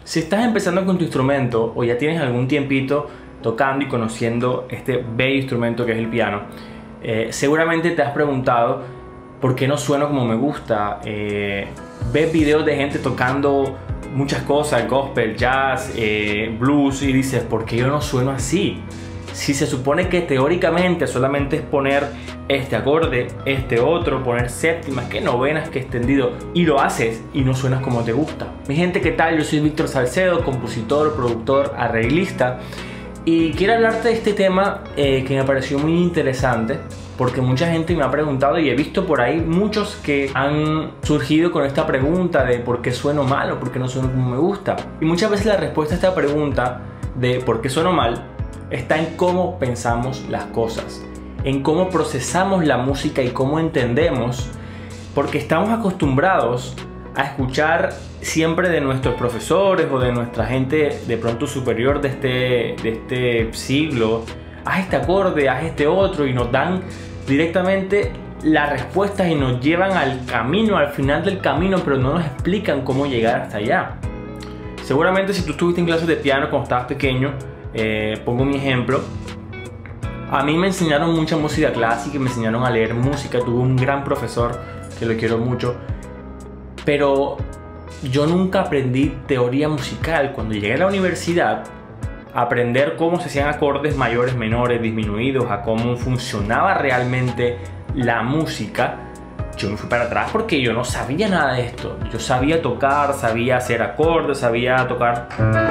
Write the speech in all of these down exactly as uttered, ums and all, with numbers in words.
Si estás empezando con tu instrumento o ya tienes algún tiempito tocando y conociendo este bello instrumento que es el piano, eh, seguramente te has preguntado por qué no sueno como me gusta. Eh, ves videos de gente tocando muchas cosas, gospel, jazz, eh, blues, y dices, ¿por qué yo no sueno así? Si se supone que teóricamente solamente es poner este acorde, este otro, poner séptimas, que novenas, que extendido, y lo haces y no suenas como te gusta. Mi gente, ¿qué tal? Yo soy Víctor Salcedo, compositor, productor, arreglista, y quiero hablarte de este tema eh, que me pareció muy interesante, porque mucha gente me ha preguntado y he visto por ahí muchos que han surgido con esta pregunta de por qué sueno mal o por qué no sueno como me gusta. Y muchas veces la respuesta a esta pregunta de por qué sueno mal está en cómo pensamos las cosas, en cómo procesamos la música y cómo entendemos, porque estamos acostumbrados a escuchar siempre de nuestros profesores o de nuestra gente de pronto superior de este, de este siglo, haz este acorde, haz este otro, y nos dan directamente las respuestas y nos llevan al camino, al final del camino, pero no nos explican cómo llegar hasta allá. Seguramente si tú estuviste en clases de piano cuando estabas pequeño, Eh, pongo mi ejemplo, a mí me enseñaron mucha música clásica, me enseñaron a leer música, tuve un gran profesor que lo quiero mucho, pero yo nunca aprendí teoría musical. Cuando llegué a la universidad, a aprender cómo se hacían acordes mayores, menores, disminuidos, a cómo funcionaba realmente la música, yo me fui para atrás porque yo no sabía nada de esto. Yo sabía tocar, sabía hacer acordes, sabía tocar.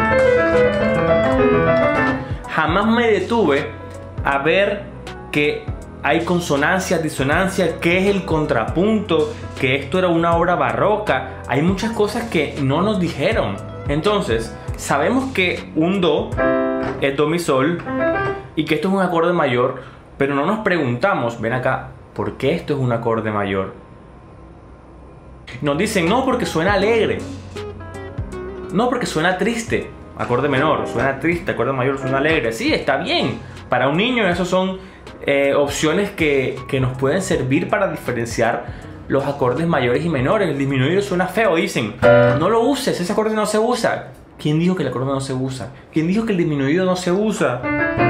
Jamás me detuve a ver que hay consonancias, disonancias, qué es el contrapunto, que esto era una obra barroca. Hay muchas cosas que no nos dijeron. Entonces, sabemos que un do es do mi sol y que esto es un acorde mayor, pero no nos preguntamos, ven acá, ¿por qué esto es un acorde mayor? Nos dicen, no, porque suena alegre. No, porque suena triste. Acorde menor, suena triste. Acorde mayor, suena alegre. Sí, está bien. Para un niño esas son eh, opciones que, que nos pueden servir para diferenciar los acordes mayores y menores. El disminuido suena feo. Dicen, no lo uses, ese acorde no se usa. ¿Quién dijo que el acorde no se usa? ¿Quién dijo que el disminuido no se usa?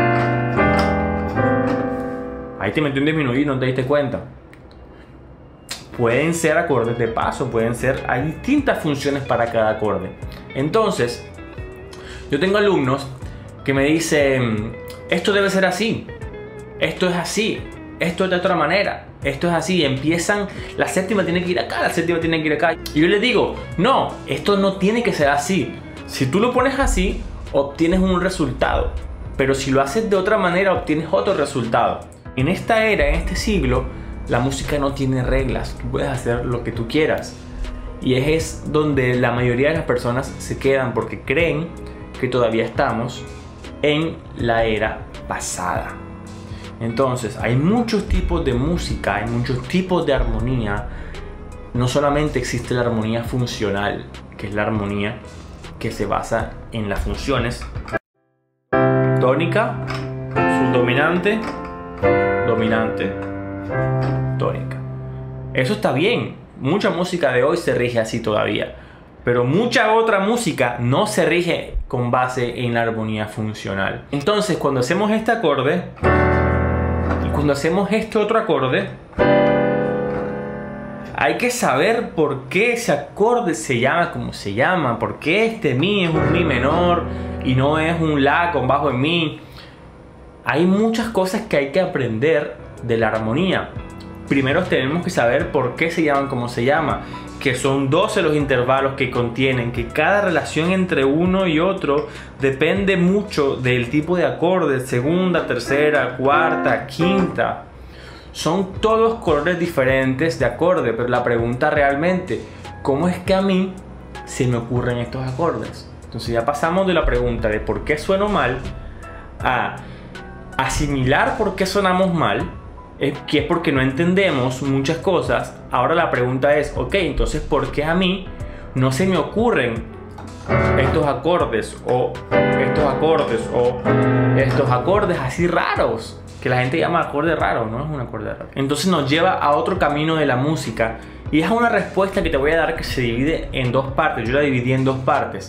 Ahí te metió un disminuido y no te diste cuenta. Pueden ser acordes de paso, pueden ser, hay distintas funciones para cada acorde. Entonces, yo tengo alumnos que me dicen, esto debe ser así, esto es así, esto es de otra manera, esto es así. Y empiezan, la séptima tiene que ir acá, la séptima tiene que ir acá. Y yo les digo, no, esto no tiene que ser así. Si tú lo pones así, obtienes un resultado, pero si lo haces de otra manera, obtienes otro resultado. En esta era, en este siglo, la música no tiene reglas. Tú puedes hacer lo que tú quieras. Y es donde la mayoría de las personas se quedan, porque creen que todavía estamos en la era pasada. Entonces, hay muchos tipos de música, hay muchos tipos de armonía. No solamente existe la armonía funcional, que es la armonía que se basa en las funciones tónica, subdominante, dominante, tónica. Eso está bien. Mucha música de hoy se rige así todavía, pero mucha otra música no se rige con base en la armonía funcional. Entonces, cuando hacemos este acorde y cuando hacemos este otro acorde, hay que saber por qué ese acorde se llama como se llama, por qué este mi es un mi menor y no es un la con bajo en mi. Hay muchas cosas que hay que aprender de la armonía. Primero tenemos que saber por qué se llaman como se llama, que son doce los intervalos que contienen, que cada relación entre uno y otro depende mucho del tipo de acorde, segunda, tercera, cuarta, quinta. Son todos colores diferentes de acorde, pero la pregunta realmente, ¿cómo es que a mí se me ocurren estos acordes? Entonces ya pasamos de la pregunta de por qué sueno mal a asimilar por qué sonamos mal, que es porque no entendemos muchas cosas. Ahora la pregunta es, ok, entonces ¿por qué a mí no se me ocurren estos acordes o estos acordes o estos acordes así raros? Que la gente llama acorde raro, no es un acorde raro. Entonces nos lleva a otro camino de la música, y es una respuesta que te voy a dar que se divide en dos partes. Yo la dividí en dos partes.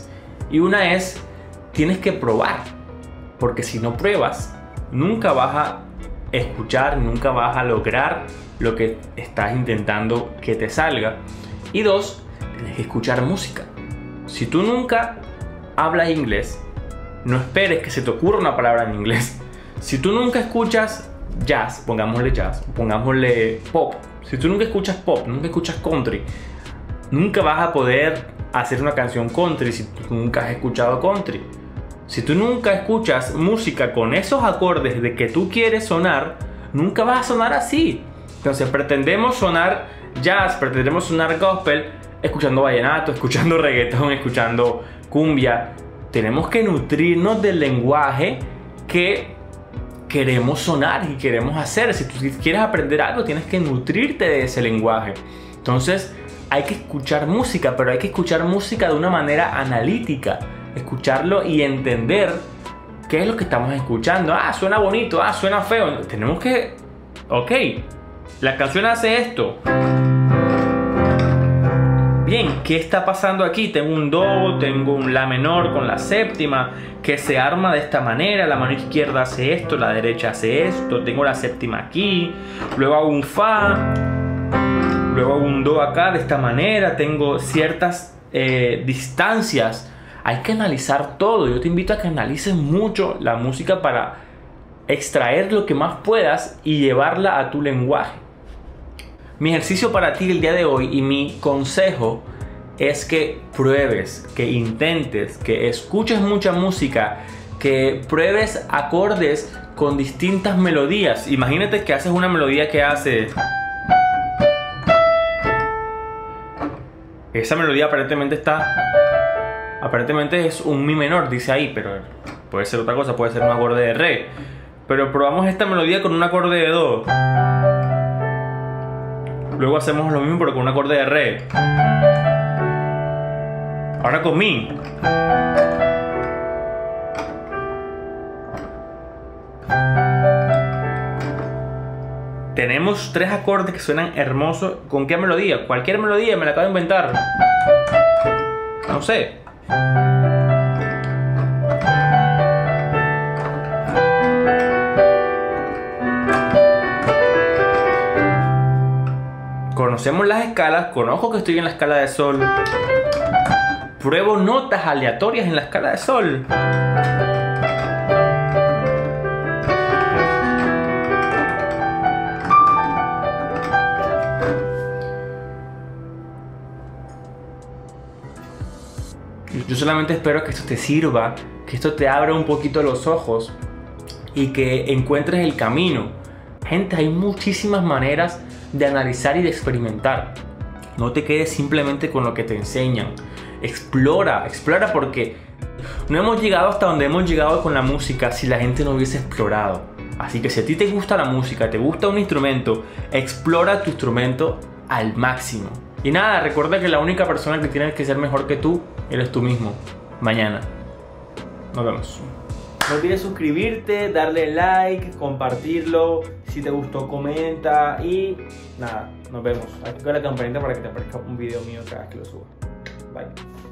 Y una es, tienes que probar, porque si no pruebas, nunca vas a escuchar, nunca vas a lograr lo que estás intentando que te salga. Y dos, tienes que escuchar música. Si tú nunca hablas inglés, no esperes que se te ocurra una palabra en inglés. Si tú nunca escuchas jazz, pongámosle jazz, pongámosle pop. Si tú nunca escuchas pop, nunca escuchas country, nunca vas a poder hacer una canción country si tú nunca has escuchado country. Si tú nunca escuchas música con esos acordes de que tú quieres sonar, nunca vas a sonar así. Entonces pretendemos sonar jazz, pretendemos sonar gospel, escuchando vallenato, escuchando reggaetón, escuchando cumbia. Tenemos que nutrirnos del lenguaje que queremos sonar y queremos hacer. Si tú quieres aprender algo, tienes que nutrirte de ese lenguaje. Entonces hay que escuchar música, pero hay que escuchar música de una manera analítica. Escucharlo y entender qué es lo que estamos escuchando. Ah, suena bonito, ah, suena feo. Tenemos que... Ok, la canción hace esto. Bien, ¿qué está pasando aquí? Tengo un do, tengo un la menor con la séptima que se arma de esta manera. La mano izquierda hace esto, la derecha hace esto. Tengo la séptima aquí. Luego hago un fa. Luego hago un do acá de esta manera. Tengo ciertas eh, distancias. Hay que analizar todo. Yo te invito a que analices mucho la música para extraer lo que más puedas y llevarla a tu lenguaje. Mi ejercicio para ti el día de hoy y mi consejo es que pruebes, que intentes, que escuches mucha música, que pruebes acordes con distintas melodías. Imagínate que haces una melodía que hace... Esa melodía aparentemente está... Aparentemente es un mi menor, dice ahí, pero puede ser otra cosa, puede ser un acorde de re. Pero probamos esta melodía con un acorde de do. Luego hacemos lo mismo pero con un acorde de re. Ahora con mi. Tenemos tres acordes que suenan hermosos. ¿Con qué melodía? Cualquier melodía, me la acabo de inventar. No sé. Conocemos las escalas, conozco que estoy en la escala de sol. Pruebo notas aleatorias en la escala de sol. Yo solamente espero que esto te sirva, que esto te abra un poquito los ojos y que encuentres el camino. Gente, hay muchísimas maneras de analizar y de experimentar. No te quedes simplemente con lo que te enseñan. Explora, explora porque no hemos llegado hasta donde hemos llegado con la música si la gente no hubiese explorado. Así que si a ti te gusta la música, te gusta un instrumento, explora tu instrumento al máximo. Y nada, recuerda que la única persona que tiene que ser mejor que tú eres tú mismo. Mañana. Nos vemos. No olvides suscribirte, darle like, compartirlo. Si te gustó, comenta. Y nada, nos vemos. Activa la campanita para que te aparezca un video mío cada vez que lo suba. Bye.